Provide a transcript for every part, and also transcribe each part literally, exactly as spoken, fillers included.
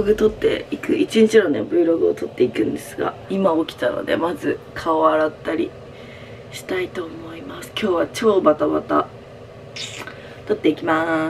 Vlog 撮っていく、一日のね Vlog を撮っていくんですが、今起きたのでまず顔を洗ったりしたいと思います。今日は超バタバタ撮っていきます。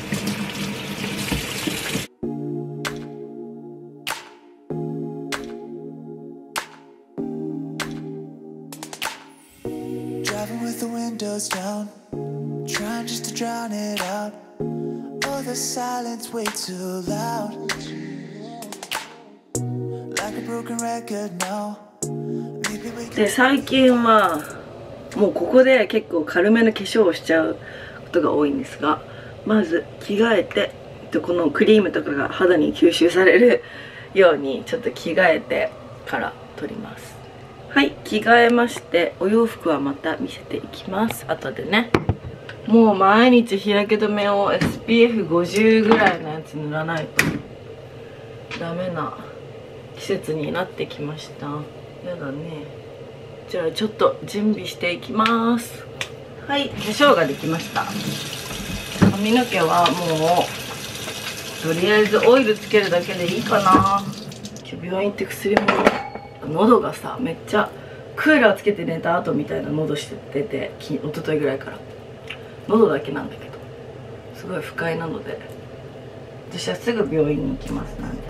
で、最近はもうここで結構軽めの化粧をしちゃうことが多いんですが、まず着替えて、このクリームとかが肌に吸収されるようにちょっと着替えてから撮ります。はい、着替えまして、お洋服はまた見せていきます後でね。もう毎日日焼け止めを エスピーエフごじゅう ぐらいのやつ塗らないとダメな季節になってきました。やだね。じゃあちょっと準備していきます。はい、化粧ができました。髪の毛はもうとりあえずオイルつけるだけでいいかな。今日病院行って薬も、喉がさめっちゃクーラーつけて寝た後みたいな喉してて、一昨日ぐらいから喉だけなんだけどすごい不快なので、私はすぐ病院に行きます。なんで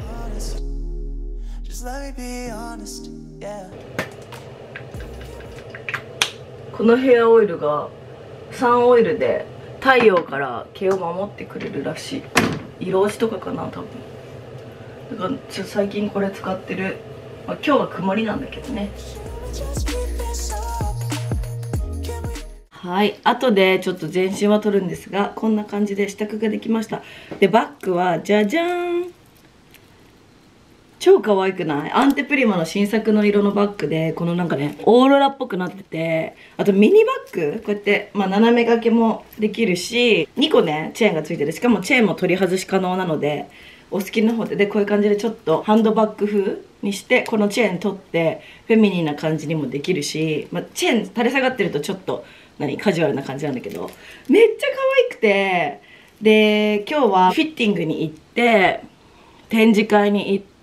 このヘアオイルがサンオイルで太陽から毛を守ってくれるらしい。色落ちとかかな多分。だからちょっと最近これ使ってる。まあ、今日は曇りなんだけどね。はい、後でちょっと全身は取るんですが、こんな感じで支度ができました。で、バッグはじゃじゃーん、超可愛くない？アンテプリマの新作の色のバッグで、このなんかねオーロラっぽくなってて、あとミニバッグこうやって、まあ、斜め掛けもできるし、にこねチェーンがついてる。しかもチェーンも取り外し可能なので、お好きな方で、でこういう感じでちょっとハンドバッグ風にして、このチェーン取ってフェミニンな感じにもできるし、まあ、チェーン垂れ下がってるとちょっと何カジュアルな感じなんだけど、めっちゃ可愛くて、で今日はフィッティングに行って展示会に行って、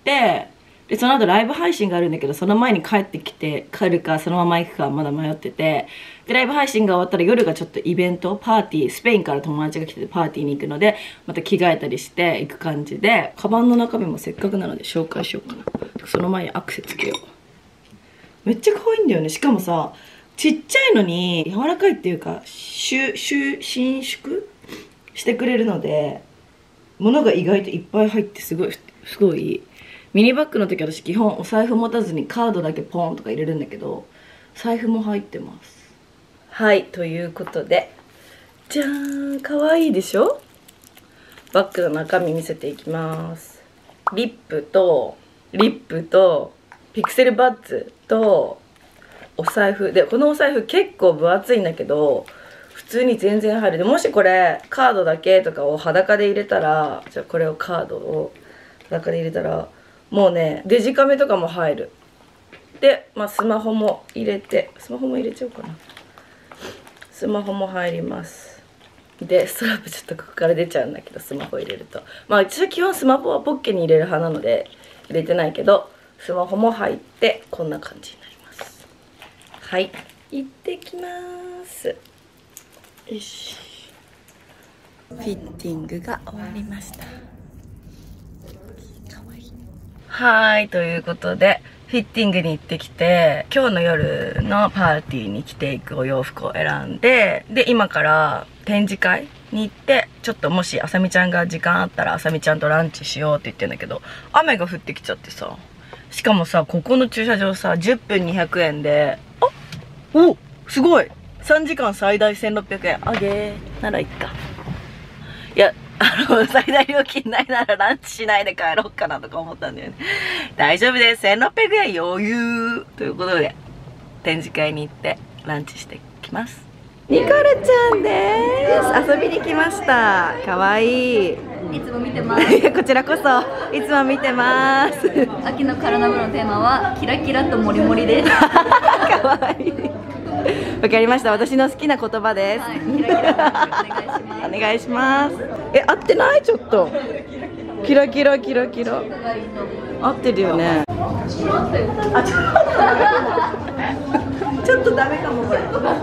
でその後ライブ配信があるんだけど、その前に帰ってきて帰るかそのまま行くかまだ迷ってて、でライブ配信が終わったら夜がちょっとイベントパーティー、スペインから友達が来ててパーティーに行くので、また着替えたりして行く感じで、カバンの中身もせっかくなので紹介しようかな。その前にアクセつけよう。めっちゃ可愛いんだよね。しかもさちっちゃいのに柔らかいっていうか、収収伸縮してくれるので、物が意外といっぱい入ってすごいすごいいい。ミニバッグの時私基本お財布持たずにカードだけポンとか入れるんだけど、財布も入ってます。はい、ということでじゃーん、かわいいでしょ。バッグの中身見せていきます。リップとリップとピクセルバッツとお財布で、このお財布結構分厚いんだけど普通に全然入る。でもしこれカードだけとかを裸で入れたら、じゃあこれをカードを裸で入れたらもうねデジカメとかも入る。で、まあ、スマホも入れて、スマホも入れちゃおうかな。スマホも入ります。でストラップちょっとここから出ちゃうんだけど、スマホ入れると、まあ私は基本スマホはポッケに入れる派なので入れてないけど、スマホも入ってこんな感じになります。はい、行ってきます。よし、フィッティングが終わりました。はい、ということでフィッティングに行ってきて、今日の夜のパーティーに着ていくお洋服を選んで、で今から展示会に行って、ちょっともしあさみちゃんが時間あったらあさみちゃんとランチしようって言ってんだけど、雨が降ってきちゃってさ、しかもさここの駐車場さじゅっぷんにひゃくえんで、あおすごい、さんじかん最大せんろっぴゃくえんあげーならいっか。いやあの最大料金ないならランチしないで帰ろうかなとか思ったんだよね。大丈夫です、せんろっぴゃくえん余裕ということで展示会に行ってランチしてきます。ニコルちゃんです。遊びに来ました。かわいい。 いつも見てます。 こちらこそいつも見てます。 秋のカラナブのテーマはキラキラとモリモリです。 かわいい。わかりました。私の好きな言葉です。 はい、キラキラお願いします。 お願いします。え、合ってないちょっと。 キラキラキラキラ。合ってるよね。あ、ちょっとちょっとダメかもこれ。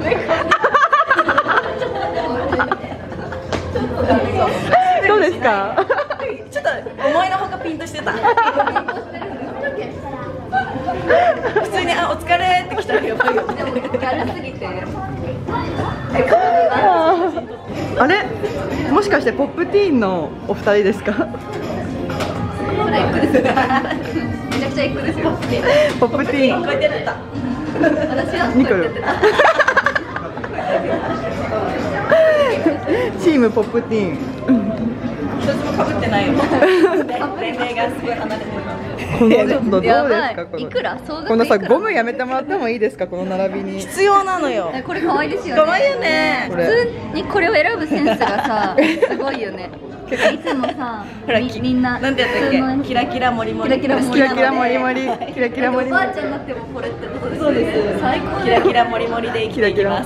どうですか？ちょっと思いのほかピンとしてた。普通にあお疲れって来たらやばいよね。 軽すぎて。 あれ、もしかしてポップティーンのお二人ですか？ それエッグです。めちゃくちゃエッグですよ。 ポップティーン。 こうやってやってた。私はニコル。チームポップティーン。一つも被ってないよ。年齢がすごい離れてる。このちょっとどうですかこの。 いくら？総額いくら？ このさゴムやめてもらってもいいですかこの並びに。必要なのよ。 これ可愛いですよね。 可愛いよね。 普通にこれを選ぶセンスがさ、すごいよね。いつもさ、みみんななんてやったっけ？キラキラモリモリ。 キラキラモリキラキラモリモリ。キラキラモリモリ。 おばあちゃんになってもこれってことですね。 そうです。 最高。 キラキラモリモリで生きていきます。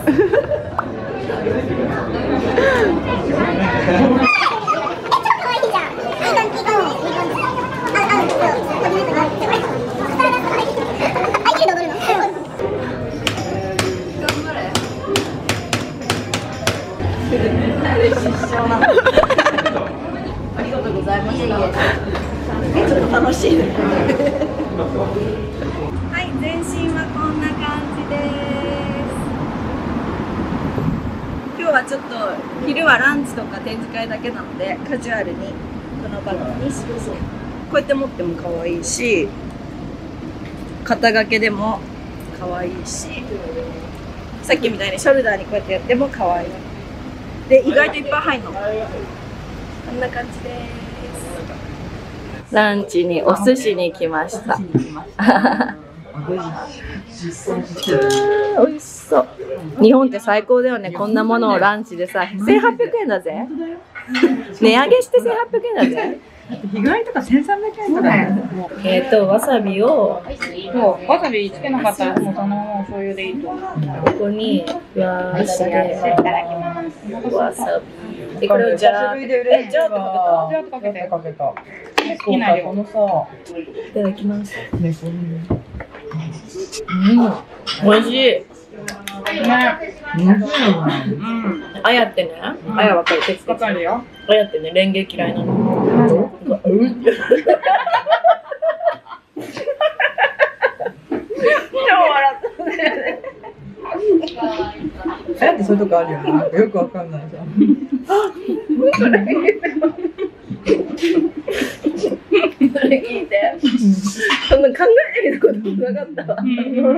ありがとうございました。え、ちょっと楽しい。はい、全身はこんな感じです。今日はちょっと昼はランチとか展示会だけなのでカジュアルにこのバッグにしました。こうやって持っても可愛いし、肩掛けでも可愛いし、さっきみたいにショルダーにこうやってやっても可愛い。で、意外といっぱい入るの。こんな感じです。ランチにお寿司に来ました。美味しそう。日本って最高だよね。こんなものをランチでさ、せんはっぴゃくえんだぜ。値上げしてせんはっぴゃくえんだぜ。 日帰りとかせんさんびゃくえんとかやね。 えっと、わさびを、 そう、わさびつけなかったらもうそのままお醤油でいいと思う。 ここに、わーして、わさび。で、これをじゃあ、え、じゃあってかじゃあかけてかけた。好きな量のさ、 けた。いただきます。 ね、こうん、美味しい。 ね。 あやってね、あやわかる、手つけわかるよ。 あやってね、レンゲ嫌いなの。うん超笑ったね。 あやってそういうとこあるよね。よくわかんないじゃん。 それ聞いて。そんな考えてみることなかったわ。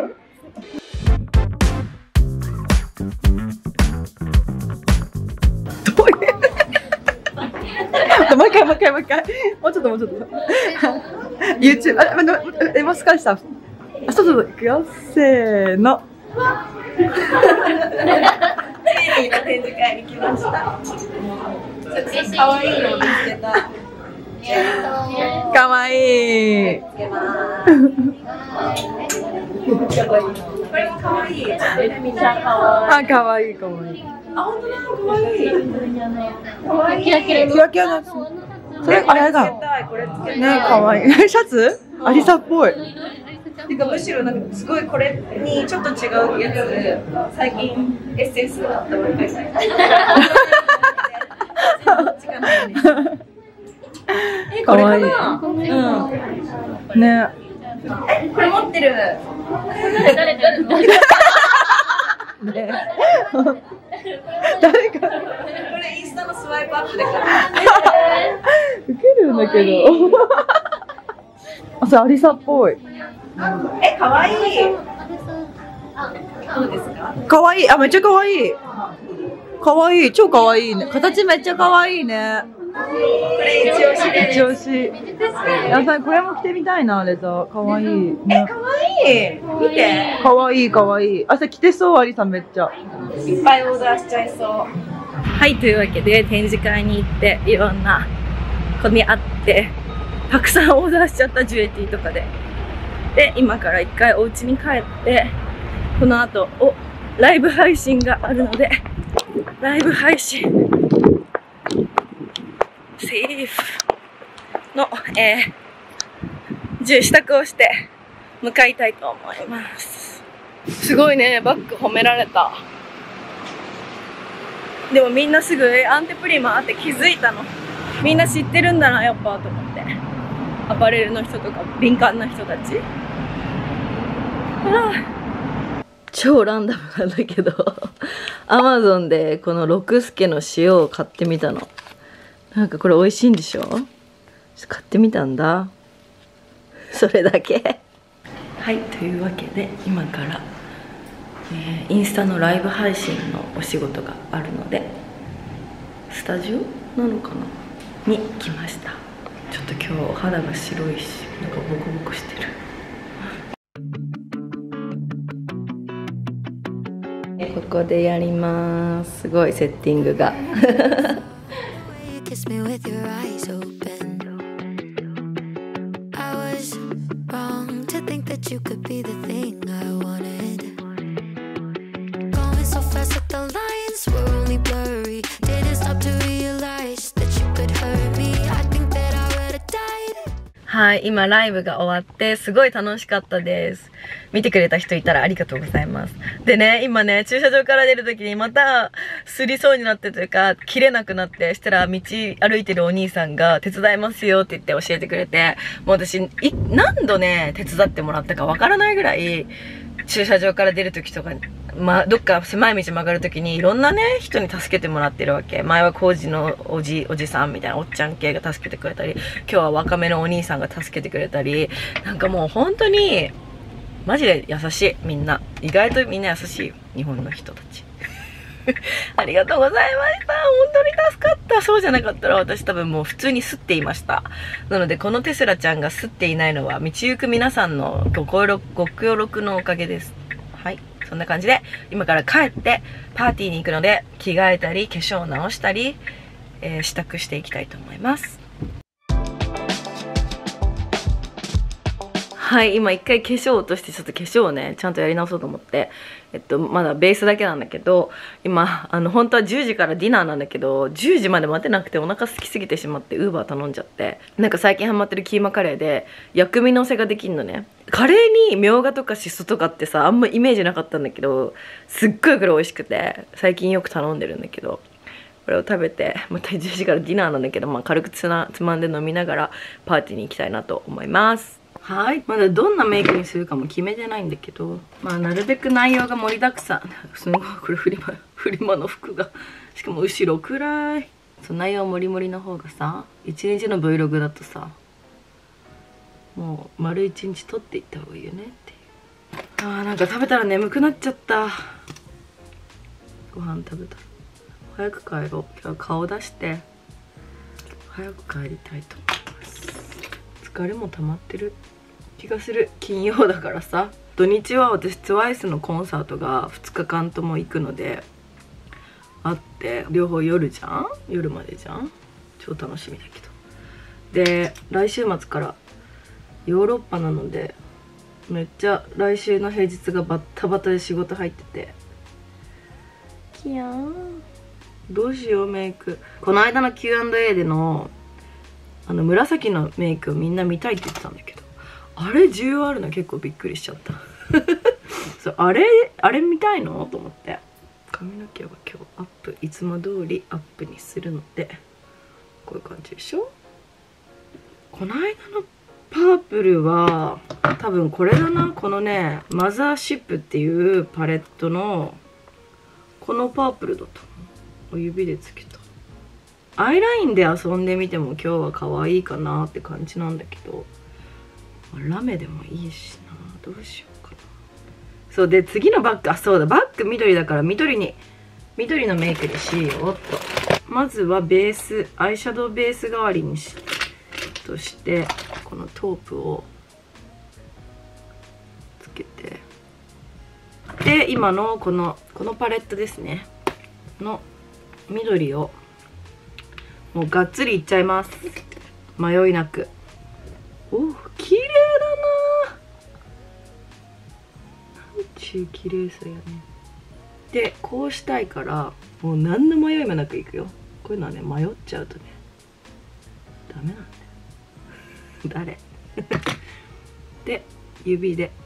もう一回もう一回もう一回もうちょっともうちょっと YouTube あ、ま、え、もしかしたらあ、そうそう、いくよ、せーのチェリーの展示会に来ました。かわいいのを見つけた。かわいい。つけます。これもかわいい。あ、かわいいかわいい。あ、本当だ、かわいい。かわいい。キラキラキラキラのやつ。それあれだ。ね、かわいい。シャツ？アリサっぽい。てかむしろなんかすごいこれにちょっと違うやつ。最近エッセンスだったわけです。え、これかな？うん。ね。え、これ持ってる。誰誰誰？ね。誰か。これインスタのスワイプアップで買った。ウケるんだけど。あ、それアリサっぽい。え、可愛い。どうですか？可愛い。あ、めっちゃ可愛い。可愛い。超可愛いね。形めっちゃ可愛いね。これ一押しで。一押し。やさい、これも着てみたいな、レザー。可愛いね。え、可愛い。見て。可愛い可愛い。あ、それ着てそう、アリさんめっちゃ。いっぱいオーダーしちゃいそう。はい、というわけで展示会に行っていろんな子に会ってたくさんオーダーしちゃったジュエティとかで。で、今から一回お家に帰ってこの後おライブ配信があるのでライブ配信セーフの、えー、住支度をして向かいたいと思います。すごいね、バッグ褒められた。でもみんなすぐアンテプリマって気づいたの。みんな知ってるんだなやっぱと思って。アパレルの人とか敏感な人たち。ああ、超ランダムなんだけどアマゾンでこの六助の塩を買ってみたの。なんかこれ美味しいんでしょ。ちょっと買ってみたんだ。それだけはい、というわけで今から、えー、インスタのライブ配信のお仕事があるので、スタジオなのかなに来ました。ちょっと今日肌が白いし、なんかボコボコしてる。ここでやります。すごいセッティングがはい、今ライブが終わってすごい楽しかったです。見てくれた人いたらありがとうございます。でね、今ね、駐車場から出るときにまたすりそうになってというか、切れなくなって、したら道歩いてるお兄さんが手伝いますよって言って教えてくれて、もう私、い何度ね、手伝ってもらったかわからないぐらい、駐車場から出るときとかに、まあ、どっか狭い道曲がるときにいろんなね、人に助けてもらってるわけ。前は工事のおじ、おじさんみたいなおっちゃん系が助けてくれたり、今日は若めのお兄さんが助けてくれたり、なんかもう本当に、マジで優しい、みんな。意外とみんな優しいよ、日本の人たち。ありがとうございました。本当に助かった。そうじゃなかったら私多分もう普通に吸っていました。なのでこのテスラちゃんが吸っていないのは道行く皆さんのご協力、ご協力のおかげです。はい。そんな感じで今から帰ってパーティーに行くので着替えたり化粧を直したり、えー、支度していきたいと思います。はい、今一回化粧落としてちょっと化粧をねちゃんとやり直そうと思って、えっとまだベースだけなんだけど、今あの本当はじゅうじからディナーなんだけどじゅうじまで待てなくてお腹空きすぎてしまってウーバー頼んじゃって、なんか最近ハマってるキーマカレーで薬味のせができんのね。カレーにみょうがとかしそとかってさあんまイメージなかったんだけど、すっごいこれ美味しくて最近よく頼んでるんだけど、これを食べてまたじゅうじからディナーなんだけど、まあ、軽くつなつまんで飲みながらパーティーに行きたいなと思います。はい、まだどんなメイクにするかも決めてないんだけど、まあなるべく内容が盛りだくさん。すごいこれフリマフリマの服が、しかも後ろ暗い。そう、内容盛り盛りの方がさ、一日の Vlog だとさ、もう丸一日撮っていった方がいいよねっていう。あー、なんか食べたら眠くなっちゃった。ご飯食べたら早く帰ろう。今日は顔出して早く帰りたいと思います。疲れも溜まってる気がする。金曜だからさ。土日は私 トゥワイス のコンサートがふつかかんとも行くのであって、両方夜じゃん、夜までじゃん。超楽しみだけど。で来週末からヨーロッパなので、めっちゃ来週の平日がバッタバタで仕事入ってて、キヤーンどうしようメイク。この間の キューアンドエー でのあの紫のメイクをみんな見たいって言ってたんだけど、あれ需要あるの結構びっくりしちゃったそうあれあれ見たいのと思って、髪の毛は今日アップ、いつも通りアップにするので、こういう感じでしょ。この間のパープルは多分これだな。このねマザーシップっていうパレットのこのパープルだと思う。指でつけた。アイラインで遊んでみても今日は可愛いかなって感じなんだけど、ラメでもいいしな。どうしようかな。そうで次のバッグ、あそうだ、バッグ緑だから緑に緑のメイクでしようっと。まずはベース、アイシャドウベース代わりにしとしてこのトープをつけて、で今のこのこのパレットですねの緑をもうがっつりいっちゃいます。迷いなく。お、綺麗だな。なんちゅう綺麗さやね。でこうしたいからもう何の迷いもなくいくよ。こういうのはね迷っちゃうとねダメなん誰で指で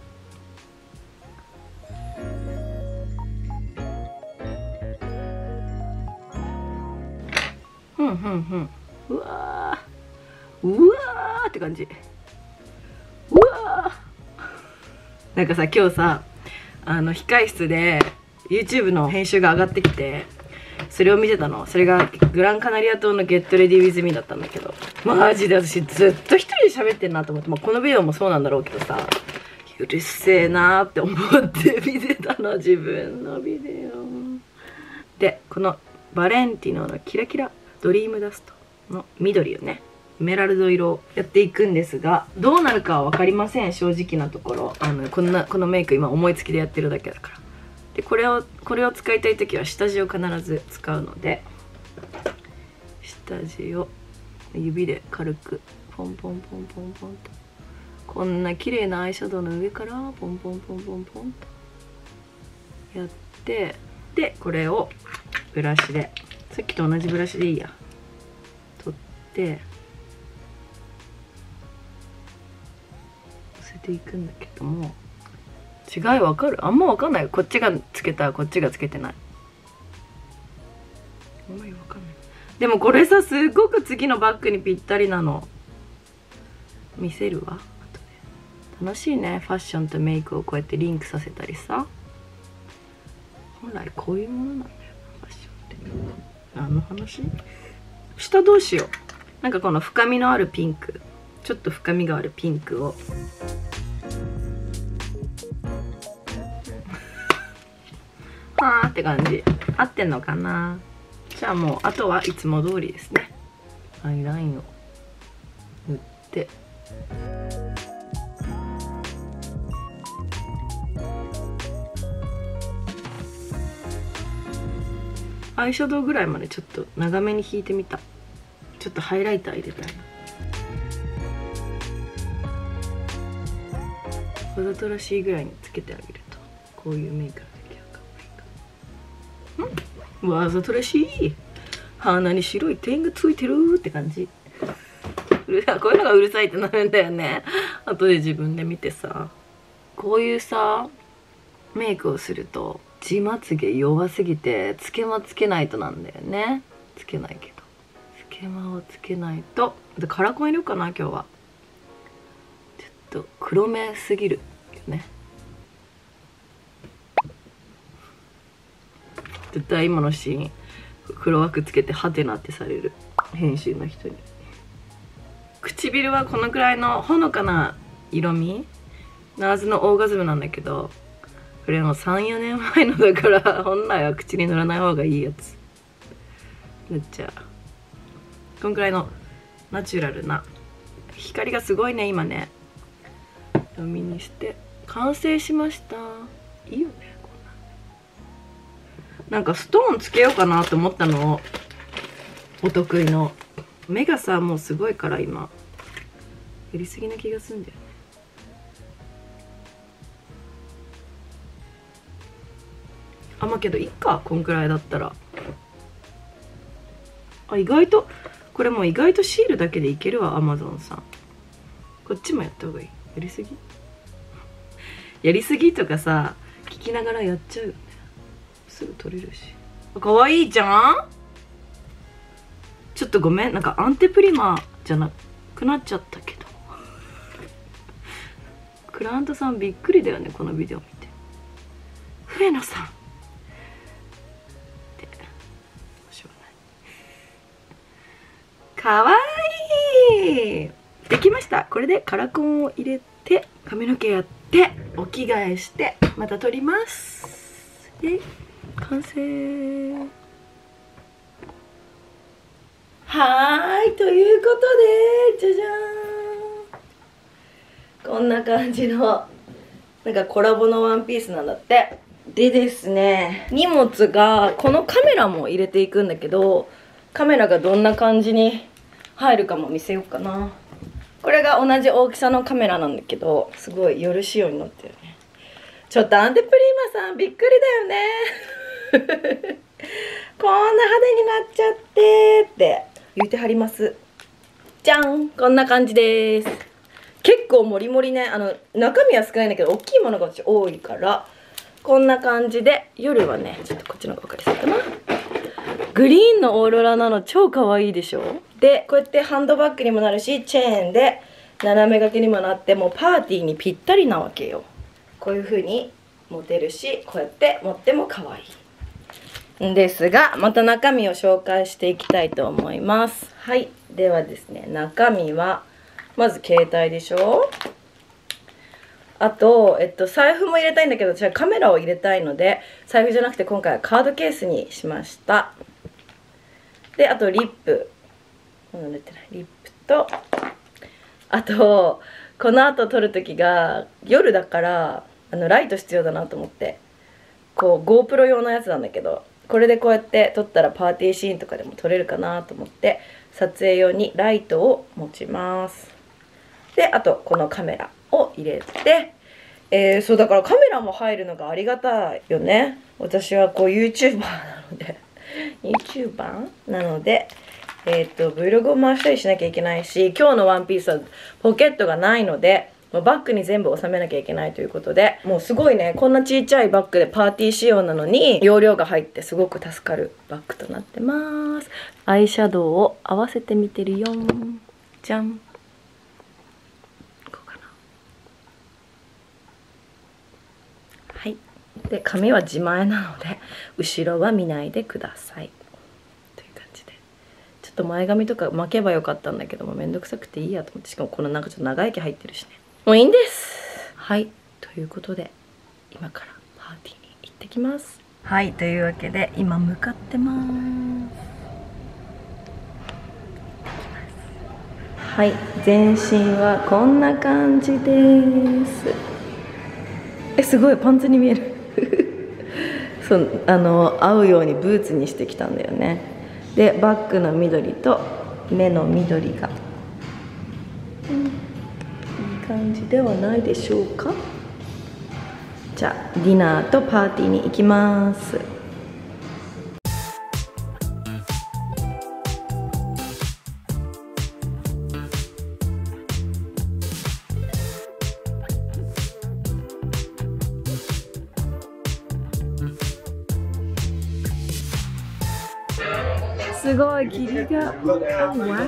ふんふんふん、うわーうわーって感じ。うわーなんかさ、今日さあの控室で YouTube の編集が上がってきて、それを見てたの。それがグランカナリア島のゲットレディウィズミだったんだけど、マジで私ずっと一人で喋ってんなと思って、まあ、このビデオもそうなんだろうけどさ、うるせえなーって思って見てたの、自分のビデオで。このバレンティノのキラキラドリームダストの緑をね、エメラルド色をやっていくんですが、どうなるかは分かりません、正直なところ。あのこんなこのメイク今思いつきでやってるだけだから。でこれをこれを使いたい時は下地を必ず使うので、下地を指で軽くポンポンポンポンポンと、こんな綺麗なアイシャドウの上からポンポンポンポンポンとやって、でこれをブラシで、さっきと同じブラシでいいや、取ってのせていくんだけども、違いわかる？あんまわかんない。こっちがつけた、こっちがつけてない。あんまりわかんない。でもこれさ、すっごく次のバッグにぴったりなの。見せるわ、後で。楽しいね、ファッションとメイクをこうやってリンクさせたりさ。本来こういうものなんだよな、ファッションって。何の話？下どうしよう。なんかこの深みのあるピンク、ちょっと深みがあるピンクをはーって感じ。合ってんのかな。じゃあもうあとはいつも通りですね。アイラインを塗って、アイシャドウぐらいまでちょっと長めに引いてみた。ちょっとハイライター入れたいな。わざとらしいぐらいにつけてあげると、こういうメイクが出来上がる。ん？わざとらしい。鼻に白い点がついてるって感じ。うるさい、こういうのがうるさいってなるんだよね。後で自分で見てさ、こういうさメイクをすると地まつげ弱すぎてつけまつけないとなんだよね。つけないけど、つけまをつけないと。でカラコン入れようかな今日は。ちょっと黒目すぎるよね。絶対今のシーン黒枠つけてハテナってされる、編集の人に。唇はこのくらいのほのかな色味、ナーズのオーガズムなんだけど、これもさんよねんまえのだから本来は口に塗らない方がいいやつ塗っちゃう。このくらいのナチュラルな光がすごいね今ね。色味にして完成しました。いいよねこんな。なんかストーンつけようかなと思ったの、お得意の。目がさもうすごいから今やりすぎな気がするんだよね。あ、まあけどいっか、こんくらいだったら。あ、意外とこれもう意外とシールだけでいけるわ、アマゾンさん。こっちもやった方がいい。やりすぎやりすぎとかさ聞きながらやっちゃうよね。すぐ取れるし。かわいいじゃん。ちょっとごめん、なんかアンテプリマじゃなくなっちゃったけどクライアントさんびっくりだよねこのビデオ見て。上野さんってしょうがない。かわいい。できました。これでカラコンを入れて髪の毛やってお着替えしてまた撮ります。で完成。はーい、ということでじゃじゃーん、こんな感じのなんかコラボのワンピースなんだって。でですね、荷物がこのカメラも入れていくんだけど、カメラがどんな感じに入るかも見せようかな。これが同じ大きさのカメラなんだけど、すごい夜仕様になってるね。ちょっとアンテプリーマさんびっくりだよねこんな派手になっちゃってって言うてはります。じゃん、こんな感じです。 結構もりもりね、あの中身は少ないんだけど大きいものが私多いから、こんな感じで夜はね、ちょっとこっちの方が分かりそうかな、グリーンのオーロラなの超可愛いでしょ。でこうやってハンドバッグにもなるし、チェーンで斜め掛けにもなって、もうパーティーにぴったりなわけよ。こういう風に持てるし、こうやって持っても可愛いんですが、また中身を紹介していきたいと思います。はい、ではですね、中身はまず携帯でしょ。あと、えっと、財布も入れたいんだけど、私はカメラを入れたいので財布じゃなくて今回はカードケースにしました。であとリップ、まだ塗ってないリップと、あとこの後撮る時が夜だからあのライト必要だなと思って、こう GoPro 用のやつなんだけど、これでこうやって撮ったらパーティーシーンとかでも撮れるかなと思って撮影用にライトを持ちます。であとこのカメラを入れて、えー、そうだからカメラも入るのがありがたいよね。私はこう YouTuber なのでYouTuber なのでえっと Vlog を回したりしなきゃいけないし、今日のワンピースはポケットがないのでバッグに全部収めなきゃいけないということで、もうすごいね、こんなちっちゃいバッグでパーティー仕様なのに容量が入ってすごく助かるバッグとなってます。アイシャドウを合わせてみてるよ。じゃん、こうかな。はい、で髪は自前なので後ろは見ないでくださいという感じで、ちょっと前髪とか巻けばよかったんだけどもめんどくさくていいやと思って、しかもこのなんかちょっと長い毛入ってるしね、もういいんです。はい、ということで今からパーティーに行ってきます。はい、というわけで今向かってます。はい、全身はこんな感じです。え、すごいパンツに見えるそう、あの合うようにブーツにしてきたんだよね。でバッグの緑と目の緑が、うん、いい感じではないでしょうか。じゃあディナーとパーティーに行きます。すごい霧が、あ、わ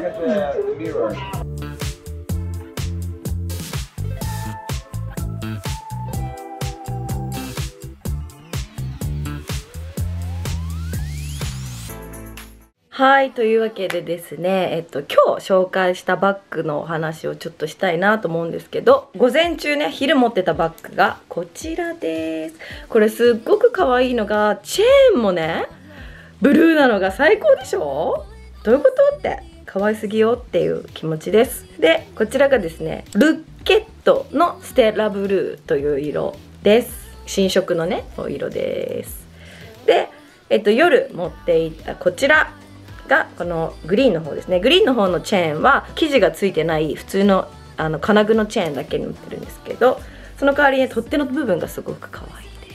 はい、というわけでですね、えっと今日紹介したバッグのお話をちょっとしたいなと思うんですけど、午前中ね、昼持ってたバッグがこちらです。これすっごく可愛いのが、チェーンもねブルーなのが最高でしょ。どういうことって可愛すぎよっていう気持ちです。でこちらがですね、ルッケットのステラブルーという色です。新色のねお色です。で、えっと、夜持っていったこちらがこのグリーンの方ですね。グリーンの方のチェーンは生地がついてない普通のあの金具のチェーンだけになってるんですけど、その代わりに取っ手の部分がすごく可愛いです。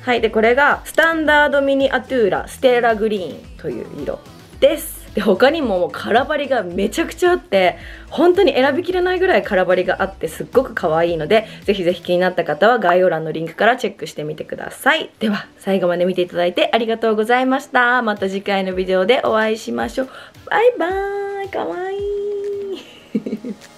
はい、でこれがスタンダードミニアトゥーラステラグリーンという色です。で他にももうカラバリがめちゃくちゃあって、本当に選びきれないぐらいカラバリがあってすっごく可愛いので、ぜひぜひ気になった方は概要欄のリンクからチェックしてみてください。では最後まで見ていただいてありがとうございました。また次回のビデオでお会いしましょう。バイバーイ。かわいい